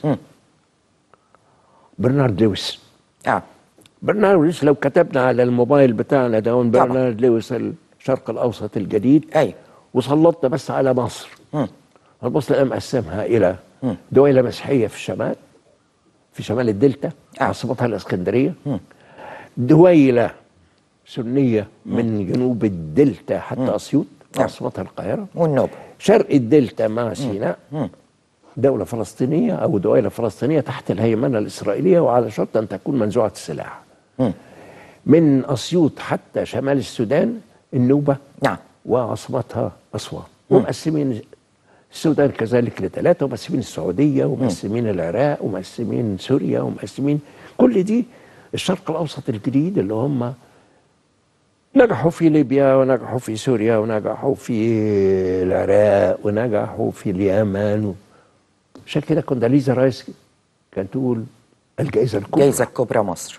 برنارد لويس. برنارد لويس لو كتبنا على الموبايل بتاعنا ده برنارد لويس الشرق الأوسط الجديد، وسلطنا بس على مصر. مصر الآن مقسمها إلى دويلة مسيحية في الشمال، في شمال الدلتا، عاصمتها الإسكندرية. دويلة سنية من جنوب الدلتا حتى أسيوط، عاصمتها القاهرة والنوبة. شرق الدلتا مع سيناء دولة فلسطينية أو دويلة فلسطينية تحت الهيمنة الإسرائيلية، وعلى شرط أن تكون منزوعة السلاح. من أسيوط حتى شمال السودان النوبة، وعاصمتها أسوان. ومقسمين السودان كذلك لثلاثة، ومقسمين السعودية، ومقسمين العراق، ومقسمين سوريا، ومقسمين كل دي الشرق الأوسط الجديد اللي هم نجحوا في ليبيا، ونجحوا في سوريا، ونجحوا في العراق، ونجحوا في اليمن. عشان كده كونداليزا رايس كانت تقول الجائزة الكبرى، الجائزة الكبرى مصر.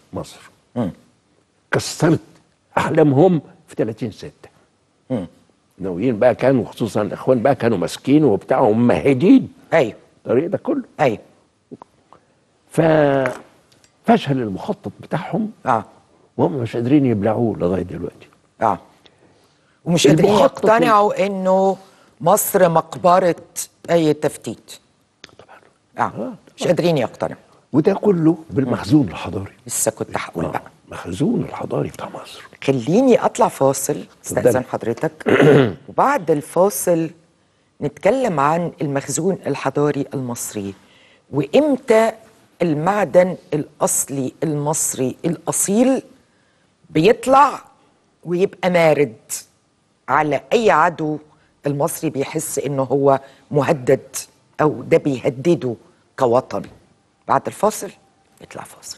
كسرت أحلامهم في 30/6. ناويين بقى كانوا، خصوصا الإخوان بقى كانوا ماسكين وبتاعهم ممهدين الطريق ده كله. ففشل المخطط بتاعهم، وهم مش قادرين يبلعوه لغاية دلوقتي. ومش قادرين يقتنعوا إنه مصر مقبرة أي تفتيت. مش قادرين يقتنعوا. وده كله بالمخزون الحضاري. لسه كنت هقول بقى مخزون الحضاري بتاع مصر. خليني اطلع فاصل استأذن حضرتك وبعد الفاصل نتكلم عن المخزون الحضاري المصري، وامتى المعدن الاصلي المصري الاصيل بيطلع ويبقى مارد على اي عدو المصري بيحس انه هو مهدد او ده بيهدده كوطن. بعد الفاصل نطلع فاصل.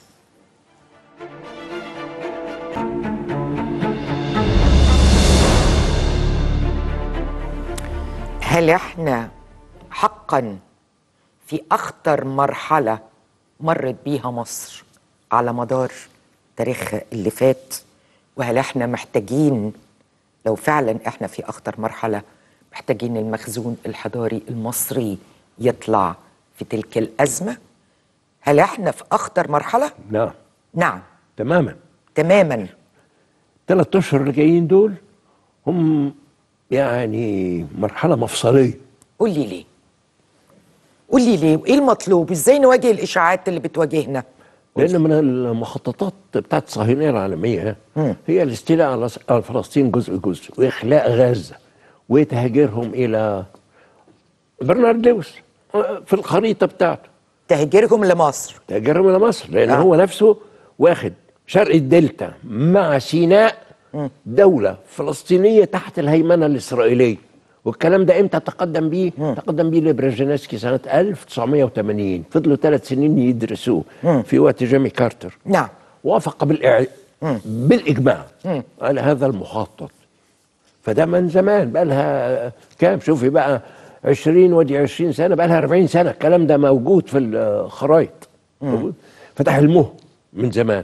هل احنا حقا في اخطر مرحلة مرت بيها مصر على مدار تاريخها اللي فات؟ وهل احنا محتاجين، لو فعلا احنا في اخطر مرحلة، محتاجين المخزون الحضاري المصري يطلع في تلك الأزمة؟ هل احنا في اخطر مرحلة؟ نعم تماما. 3 أشهر اللي جايين دول هم يعني مرحلة مفصلية. قول لي ليه وايه المطلوب؟ ازاي نواجه الاشاعات اللي بتواجهنا؟ لان من المخططات بتاعت الصهيونية العالمية هي الاستيلاء على فلسطين جزء واخلاء غزة وتهجيرهم الى برنارد لويس في الخريطة بتاعته، تهجيرهم لمصر لان هو نفسه واخد شرق الدلتا مع سيناء دولة فلسطينية تحت الهيمنة الإسرائيلية. والكلام ده امتى تقدم بيه؟ تقدم بيه لبرجينسكي سنة 1980. فضلوا 3 سنين يدرسوه في وقت جيمي كارتر. وافق بالإجماع على هذا المخطط. فده من زمان بقى لها كام؟ شوفي بقى 20 ودي 20 سنة، بقى لها 40 سنة الكلام ده موجود في الخرايط. فده حلمه من زمان.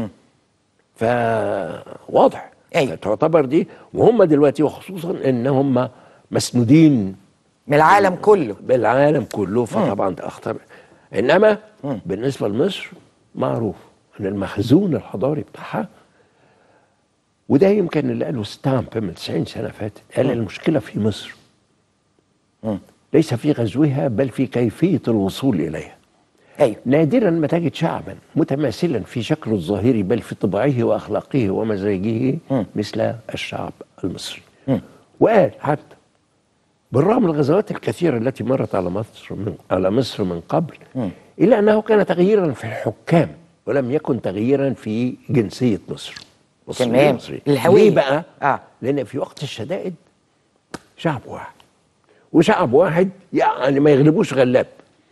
فواضح تعتبر دي، وهم دلوقتي وخصوصا ان هم مسنودين من العالم كله، بالعالم كله، فطبعا ده اخطر. انما بالنسبه لمصر معروف ان المخزون الحضاري بتاعها، وده يمكن اللي قاله ستامب من 90 سنه فاتت، قال المشكله في مصر ليس في غزوها بل في كيفيه الوصول اليها. نادرا ما تجد شعبا متماثلا في شكله الظاهري بل في طباعه واخلاقه ومزاجه مثل الشعب المصري. وقال حتى بالرغم من الغزوات الكثيره التي مرت على مصر من قبل، الا انه كان تغييرا في الحكام ولم يكن تغييرا في جنسيه مصر. تمام. ليه بقى؟ لان في وقت الشدائد شعب واحد، وشعب واحد يعني ما يغلبوش غلاب.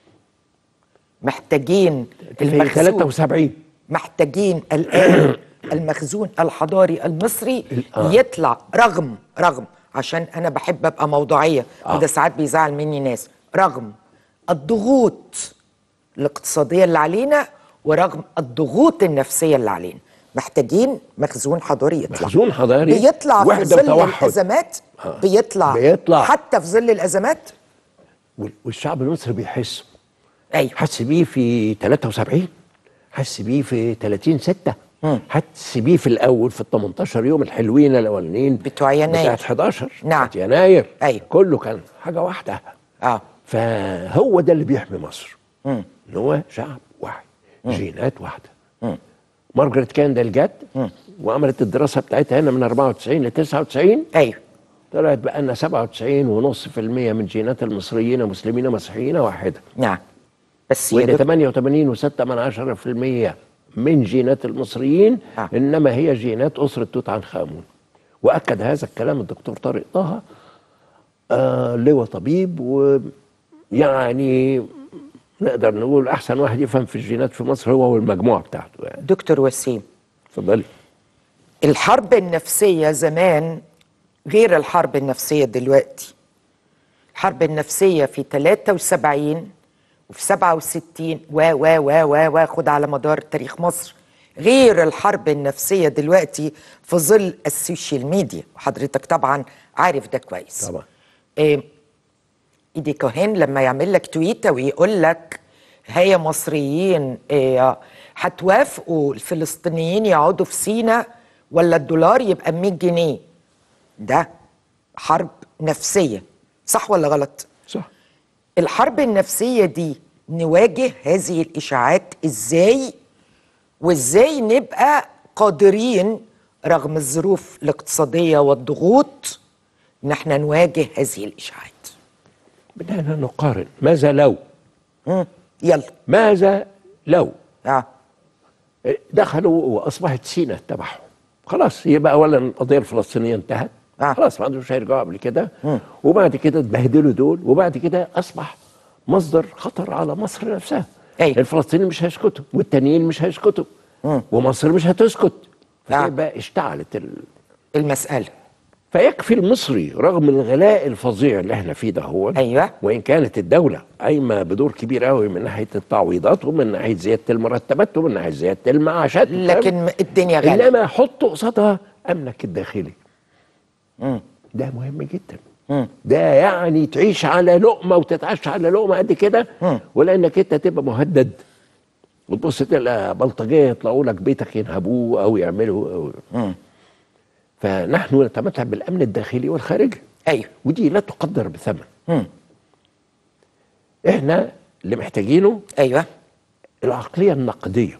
محتاجين المخزون 73 محتاجين الآن المخزون الحضاري المصري يطلع رغم عشان انا بحب ابقى موضوعيه وده ساعات بيزعل مني ناس، رغم الضغوط الاقتصاديه اللي علينا ورغم الضغوط النفسيه اللي علينا محتاجين مخزون حضاري يطلع. مخزون حضاري بيطلع في ظل الازمات. بيطلع حتى في ظل الازمات. والشعب المصري بيحس. ايوه، حس بيه في 73، حس بيه في 30/6، حس بيه في الاول في ال 18 يوم الحلوين الاولانيين بتوع يناير، بتاعت 11 نعم بتاعت يناير. أيوة. كله كان حاجه واحده. فهو ده اللي بيحمي مصر، ان هو شعب واحد، جينات واحده. مارجريت كاندل جت وعملت الدراسه بتاعتها هنا من 94 ل 99. ايوه، طلعت بقى لنا 97.5% من جينات المصريين مسلمين مسيحيين واحده. نعم. بس وإن 88.6% من جينات المصريين إنما هي جينات أسرة توت عنخ آمون. وأكد هذا الكلام الدكتور طارق طه، لواء طبيب، ويعني نقدر نقول أحسن واحد يفهم في الجينات في مصر هو والمجموعة بتاعته يعني. دكتور وسيم، اتفضلي. الحرب النفسية زمان غير الحرب النفسية دلوقتي. الحرب النفسية في 73 وفي 67 خد على مدار تاريخ مصر غير الحرب النفسية دلوقتي في ظل السوشيال ميديا، وحضرتك طبعا عارف ده كويس. طبعا. إيدي كوهين لما يعمل لك تويتة ويقول لك هيا مصريين هتوافقوا الفلسطينيين يقعدوا في سيناء ولا الدولار يبقى 100 جنيه، ده حرب نفسية، صح ولا غلط؟ صح. الحرب النفسية دي نواجه هذه الإشاعات إزاي، وإزاي نبقى قادرين رغم الظروف الاقتصادية والضغوط إن احنا نواجه هذه الإشاعات؟ بدأنا نقارن. ماذا لو؟ يلا. ماذا لو دخلوا وأصبحت سيناء تبعهم؟ خلاص يبقى أولا القضية الفلسطينية انتهت. خلاص ما عندهمش هيرجعوا قبل كده. وبعد كده اتبهدلوا دول، وبعد كده أصبح مصدر خطر على مصر نفسها. الفلسطينيين مش هيسكتوا والتانيين مش هيسكتوا ومصر مش هتسكت. فيبقى اشتعلت المسألة. فيكفي المصري رغم الغلاء الفظيع اللي احنا فيه ده هو، وإن كانت الدولة قايمة بدور كبير قوي من ناحية التعويضات ومن ناحية زيادة المرتبات ومن ناحية زيادة المعاشات، لكن الدنيا غالية. إنما حط قصادها أمنك الداخلي. ده مهم جدا. ده يعني تعيش على لقمة وتتعشى على لقمة قد كده، ولا إنك أنت تبقى مهدد وتبص تلاقي بلطجية يطلعوا لك بيتك ينهبوه أو يعملوا فنحن نتمتع بالأمن الداخلي والخارجي. أيوه. ودي لا تقدر بثمن. إحنا اللي محتاجينه العقلية النقدية.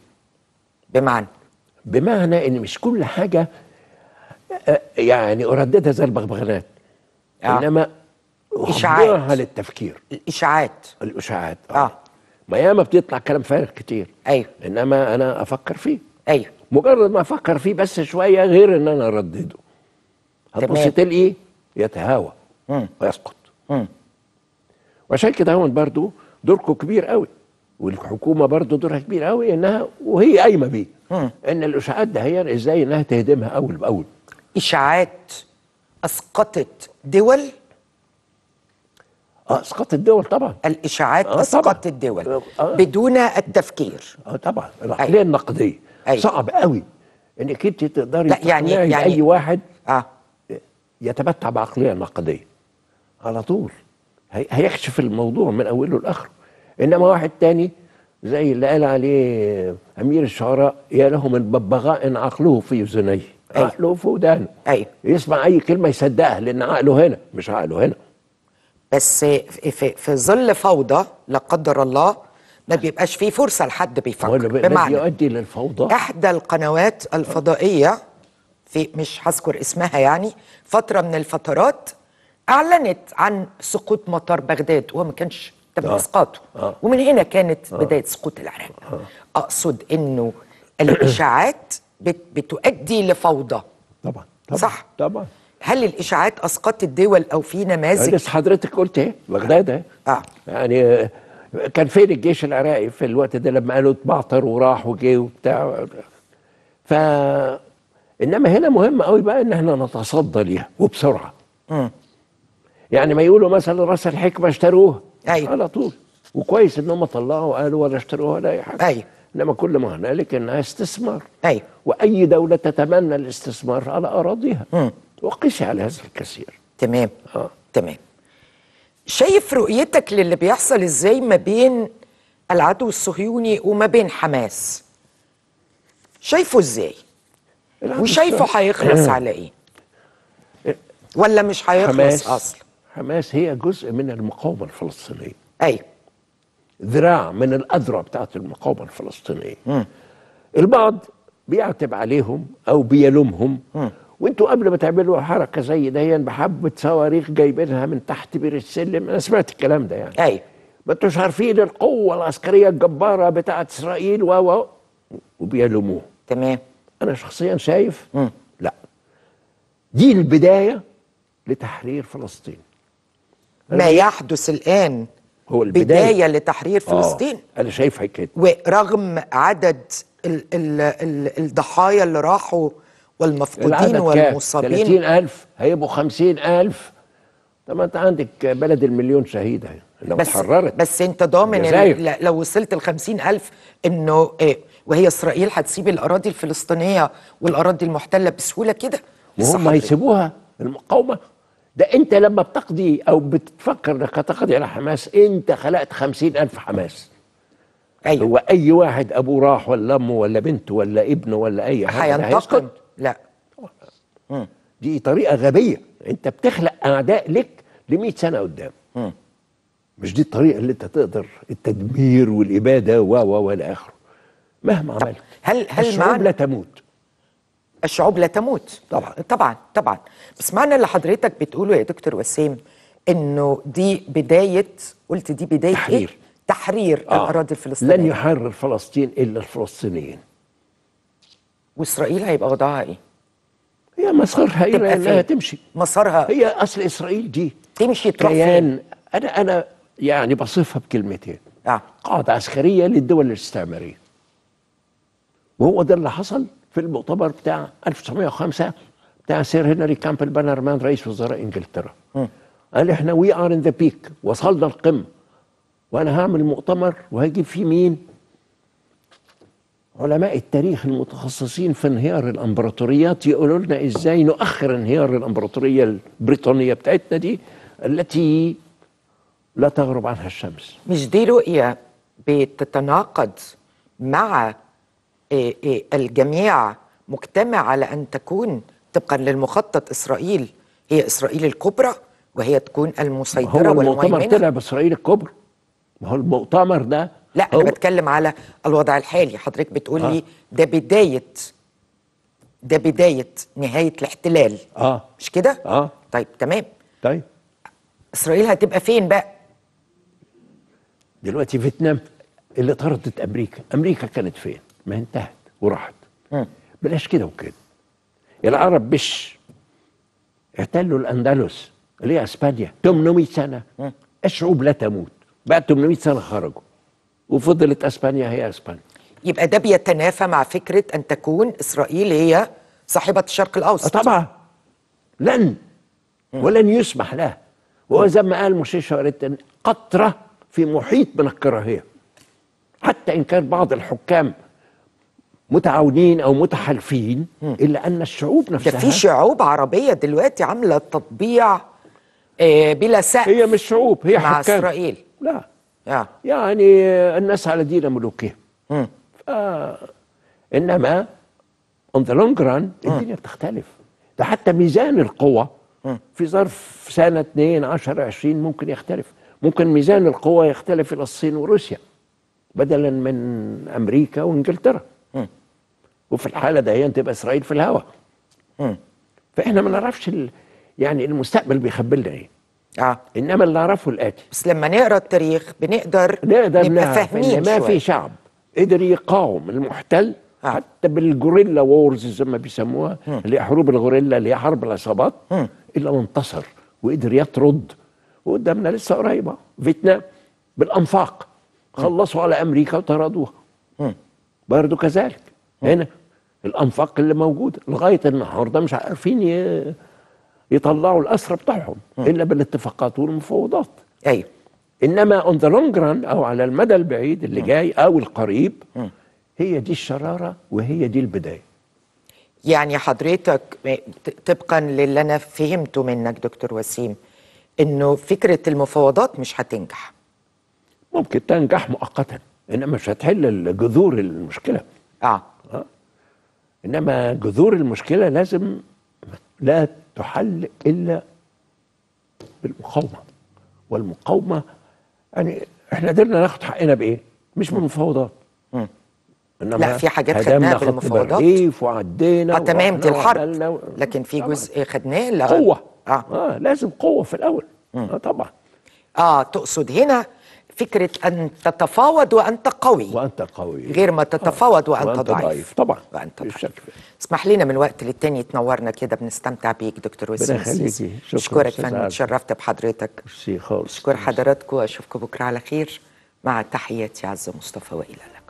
بمعنى إن مش كل حاجة يعني أرددها زي البغبغانات، إنما أخضعها للتفكير. الإشاعات ما ياما بتطلع كلام فارغ كتير. إنما أنا أفكر فيه. مجرد ما أفكر فيه بس شوية غير إن أنا أردده، هتبص تلاقيه يتهاوى ويسقط. وعشان كده هون برضو دوركم كبير قوي، والحكومة برضو دورها كبير قوي إنها وهي قايمة بيه إن الإشاعات ده هي إزاي إنها تهدمها أول بأول. إشاعات أسقطت دول. أسقطت الدول طبعا. الإشاعات أسقطت الدول بدون التفكير. طبعا. العقلية النقدية صعب قوي إنك أنت تقدري يعني أي واحد يتمتع بعقلية نقدية على طول هيكشف الموضوع من أوله لآخره. إنما واحد تاني زي اللي قال عليه أمير الشعراء: يا له من ببغاء عقله في أذنيه، عقله في ودانه. يسمع أي كلمة يصدقها لأن عقله هنا مش عقله هنا. بس في ظل فوضى لا قدر الله ما بيبقاش فيه فرصة لحد بيفكر. بمعنى يؤدي للفوضى. إحدى القنوات الفضائية في مش هذكر اسمها يعني فترة من الفترات أعلنت عن سقوط مطار بغداد، وهو ما كانش تم إسقاطه. ومن هنا كانت بداية سقوط العراق. أقصد إنه الإشاعات بتؤدي لفوضى. طبعا. صح؟ طبعا. هل الإشاعات أسقطت الدول أو في نماذج؟ لسه حضرتك قلت إيه؟ بغداد يعني كان فين الجيش العراقي في الوقت ده لما قالوا اتبعتر وراح وجي وبتاع؟ انما هنا مهم قوي بقى ان احنا نتصدى ليها وبسرعه. يعني ما يقولوا مثلا راس الحكمه اشتروها أيوة. على طول، وكويس ان هم طلعوا قالوا ولا اشتروها ولا اي حاجه. أيوة. انما كل ما هنالك انها استثمار. أيوة. واي دوله تتمنى الاستثمار على اراضيها. وقسي على هذا الكثير. تمام. تمام. شايف رؤيتك للي بيحصل ازاي ما بين العدو الصهيوني وما بين حماس؟ شايفه ازاي؟ وشايفه هيخلص على ايه؟ ولا مش هيخلص اصلا؟ حماس هي جزء من المقاومه الفلسطينيه. ايوه. ذراع من الاذرع بتاعت المقاومه الفلسطينيه. البعض بيعتب عليهم او بيلومهم. وانتوا قبل ما تعملوا حركه زي دي بحبه صواريخ جايبينها من تحت بير السلم، انا سمعت الكلام ده يعني. ايوه. ما انتوش عارفين القوه العسكريه الجباره بتاعت اسرائيل وبيلوموه. تمام. انا شخصيا شايف لا، دي البدايه لتحرير فلسطين. ما يحدث الان هو البدايه بدايه لتحرير فلسطين. انا شايفها كده. ورغم عدد الضحايا اللي راحوا والمفقودين والمصابين 30,000 هيبقوا 50,000. طب ما انت عندك بلد المليون شهيد اهي لو اتحررت. بس انت ضامن لو وصلت ل50,000 انه وهي اسرائيل هتسيب الاراضي الفلسطينيه والاراضي المحتله بسهوله كده؟ وهم هيسيبوها المقاومه؟ ده انت لما بتقضي او بتفكر انك هتقضي على حماس انت خلقت 50,000 حماس. أيوة. هو اي واحد ابوه راح ولا امه ولا بنته ولا ابنه ولا اي حاجه هينتقم؟ لا. دي طريقه غبيه، انت بتخلق اعداء لك ل100 سنه قدام. مش دي الطريقه اللي انت تقدر التدمير والاباده والى اخره. مهما عملت هل الشعوب لا تموت. الشعوب لا تموت طبعا طبعا طبعا. بس معنى اللي حضرتك بتقوله يا دكتور وسام انه دي بدايه، قلت دي بدايه تحرير. إيه؟ تحرير الاراضي الفلسطينيه. لن يحرر فلسطين الا الفلسطينيين. واسرائيل هيبقى وضعها ايه؟ هي مسارها الى انها تمشي. مسارها هي اصل اسرائيل دي تمشي تروح فين؟ انا يعني بصفها بكلمتين. قاعده عسكريه للدول الاستعماريه. وهو ده اللي حصل في المؤتمر بتاع 1905 بتاع سير هنري كامبل بانرمان رئيس وزراء انجلترا. قال احنا وي ار ان ذا بيك، وصلنا القمه، وانا هعمل مؤتمر وهجيب فيه مين؟ علماء التاريخ المتخصصين في انهيار الامبراطوريات يقولوا لنا ازاي نؤخر انهيار الامبراطوريه البريطانيه بتاعتنا دي التي لا تغرب عنها الشمس. مش دي رؤيه بتتناقض مع الجميع مجتمع على ان تكون طبقا للمخطط اسرائيل هي اسرائيل الكبرى وهي تكون المسيطره والمهيمنه؟ هو المؤتمر والمهيمنه طلع باسرائيل الكبرى. ما هو المؤتمر ده لا انا بتكلم على الوضع الحالي. حضرتك بتقول لي ده بدايه نهايه الاحتلال. مش كده؟ طيب تمام. طيب اسرائيل هتبقى فين بقى؟ دلوقتي فيتنام اللي طردت امريكا كانت فين؟ ما انتهت وراحت. بلاش كده وكده. العرب مش احتلوا الاندلس اللي هي اسبانيا 800 سنه. الشعوب لا تموت. بعد 800 سنه خرجوا وفضلت اسبانيا هي اسبانيا. يبقى ده بيتنافى مع فكره ان تكون اسرائيل هي صاحبه الشرق الاوسط. طبعا ولن يسمح لها. وهو زي ما قال موشي شاريتن قطره في محيط من الكراهيه. حتى ان كان بعض الحكام متعاونين او متحالفين الا ان الشعوب نفسها. ده في شعوب عربيه دلوقتي عامله تطبيع بلا سقف. هي مش شعوب، هي مع حكام. اسرائيل. لا يعني الناس على دين ملوكهم. انما اون ذا لونج ران الدنيا بتختلف. ده حتى ميزان القوى في ظرف سنه 2 10 20 ممكن يختلف. ممكن ميزان القوى يختلف الى الصين وروسيا بدلا من امريكا وانجلترا. وفي الحاله دي تبقى اسرائيل في الهواء. فاحنا ما نعرفش يعني المستقبل بيخبي لنا ايه. انما اللي نعرفه الاتي. بس لما نقرا التاريخ نقدر نبقى فاهمين ان ما في شعب قدر يقاوم المحتل حتى بالجوريلا وورز زي ما بيسموها اللي هي حروب الغوريلا اللي هي حرب العصابات الا وانتصر وقدر يطرد. وقدامنا لسه قريبه فيتنام بالانفاق خلصوا على امريكا وطردوها. برضه كذلك هنا الانفاق اللي موجوده لغايه النهارده مش عارفين يطلعوا الاسرى بتاعهم الا بالاتفاقات والمفاوضات. ايوه. انما اون ذا لونج ران او على المدى البعيد اللي جاي او القريب هي دي الشراره وهي دي البدايه. يعني حضرتك طبقا للي انا فهمته منك دكتور وسيم انه فكره المفاوضات مش هتنجح. ممكن تنجح مؤقتا انما مش هتحل جذور المشكله. انما جذور المشكله لازم لا تحل الا بالمقاومه، والمقاومه يعني احنا قدرنا ناخد حقنا بايه؟ مش بالمفاوضات. لا، في حاجات خدناها بالمفاوضات وعدينا تمام، دي الحرب، لكن في جزء خدناه قوه. لازم قوه في الاول. طبعا. تقصد هنا فكرة أن تتفاوض وأنت قوي، غير ما تتفاوض وأنت ضعيف. طبعا. وأنت ضعيف. اسمح لنا من وقت للتاني تنورنا كده، بنستمتع بيك دكتور وسيم السيسي. أشكرك فندم، تشرفت بحضرتك. ميرسي خالص. أشكر حضراتكم وأشوفكم بكرة على خير، مع تحياتي عزة مصطفى وإلى اللقاء.